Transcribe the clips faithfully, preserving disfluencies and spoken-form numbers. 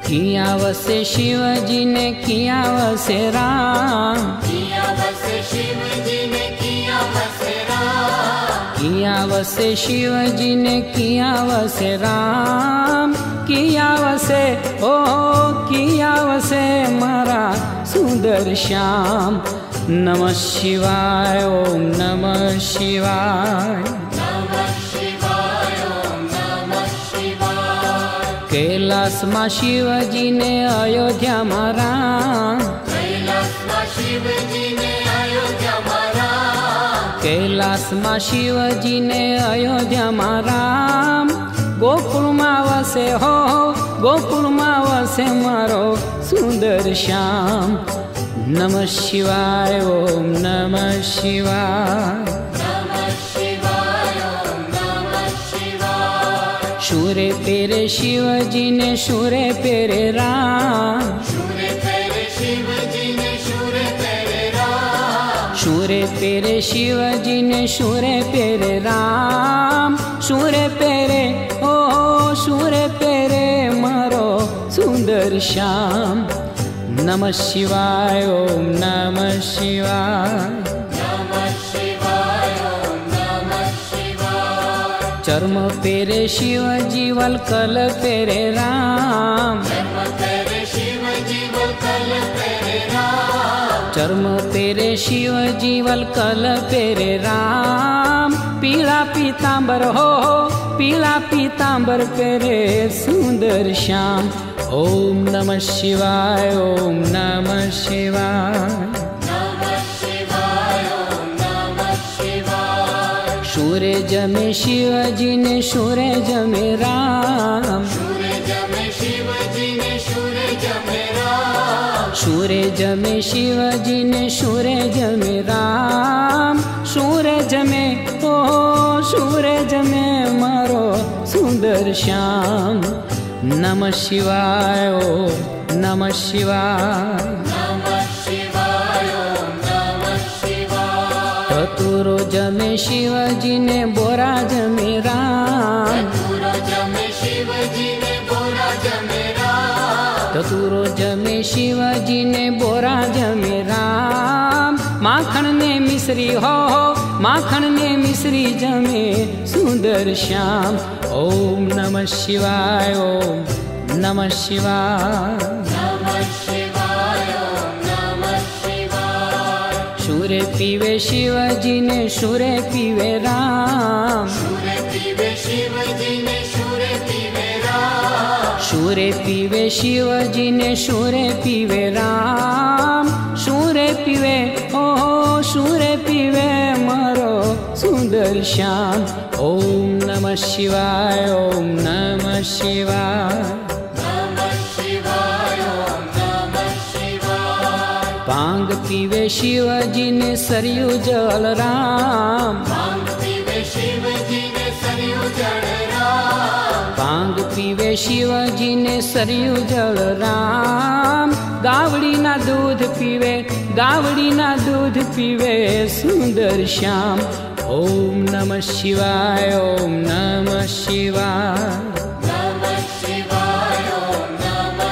किया वसे शिव जी ने किया वसे राम, किया वसे शिव जी ने किया वसे राम, किया वसे शिव जी ने किया वसे राम, किया वसे ओ किया वसे मारा सुंदर श्याम। नमः शिवाय ओम नमः शिवाय, नमः शिवाय ओम नमः शिवाय। कैलास मां शिव जी ने अयोध्या में राम, कैलास मां शिव जी ने अयोध्या में राम, कैलास मां शिव जी ने अयोध्या में राम। गोकुल मां वसे हो गोकुल मां वसे मारो सुंदर श्याम। नमः शिवाय ओम नमः शिवाय, नमः शिवाय ओम नमः शिवाय। शूरे पेरे शिव जी ने शूरे पेरे राम, शूरे पेरे शिव जी ने शूरे पेरे राम, शूरे पेरे शिव जी ने शूरे पेरे राम। शूरे पेरे ओ शूरे पेरे मारो सुंदर श्याम। नमः शिवाय ओम नमः शिवाय, नमः शिवाय ओम नमः शिवाय। चर्म पेरे शिव जी वलकल पेरे राम, चर्म पेरे शिव जी वलकल पेरे राम, चर्म पेरे शिव जी वलकल पेरे राम। पीला पीतांबर हो पीला पीतांबर पेरे सुंदर श्याम। ओम नमः शिवाय ओम नमः शिवाय, नमः शिवाय ओम नमः शिवाय। शूरे जमे शिव जी ने शूरे जमे राम, शूरे जमे शिव जी ने शूरे जमे राम, शूरे जमे शिव जी ने शूरे जमे राम। शूरे जमे ओ शूरे जमे मारो सुंदर श्याम। नमः शिवाय ओम नमः शिवाय, नमः शिवाय ओम नमः शिवाय। चतुरो जमे शिव जी ने बोरा जमे राम, चतुरो जमे शिव जी ने बोरा जमे राम, चतुरो जमे शिव जी ने बोरा जमे राम। माखन ने मिश्री हो माखन ने मिश्री जमे सुंदर श्याम। ओम नमः शिवाय ओम नमः शिवाय, नमः शिवाय ओम नमः शिवाय। शूरे पीवे शिव जी ने शूरे पीवे राम, शूरे पीवे शिव जी ने शूरे पीवे राम, शूरे पीवे शिव जी ने शूरे पीवे राम। शूरे पीवे ओ शूरे पीवे मारो सुंदर श्याम। ओम नमः शिवाय ओम नमः शिवाय, नमः शिवाय ओम नमः शिवाय। भांग पीवे शिव जी ने सरयू जल राम, भांग पीवे शिव जी ने सरयू जल राम, भांग पीवे शिव जी ने सरयू जल राम। गावड़ी ना दूध पीवे गावड़ी ना दूध पीवे सुंदर श्याम। ओम नमः शिवाय ओम नमः शिवाय, नमः शिवाय ओम नमः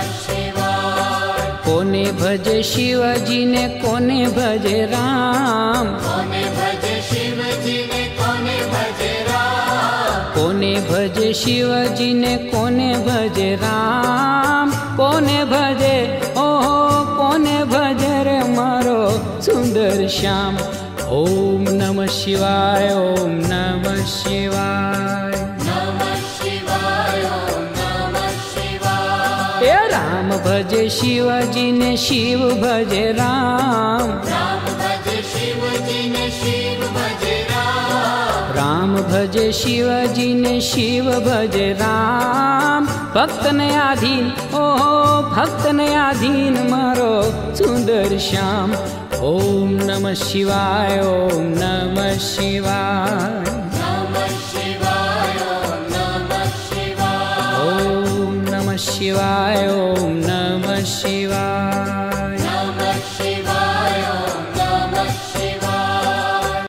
शिवाय। कोने भजे शिव जी ने कोने भजे राम, कोने भजे शिव जी ने कोने भजे राम, कोने भजे शिव जी ने कोने भजे राम। कोने भजे ओ कोने भजे रे मारो सुंदर श्याम। ओम नमः शिवाय ओम नमः शिवाय, नमः शिवाय ओम नमः शिवाय। हे राम भजे शिव जी ने शिव भजे राम, राम भजे शिव जी ने शिव भजे राम, राम भजे शिव जी ने शिव भजे राम। भक्त ने आधीन ओ भक्त ने आधीन मारो सुंदर श्याम। ओम नमः शिवाय ओम नमः शिवाय, नमः शिवाय ओम नमः शिवाय। ओम नमः शिवाय ओम नमः शिवाय।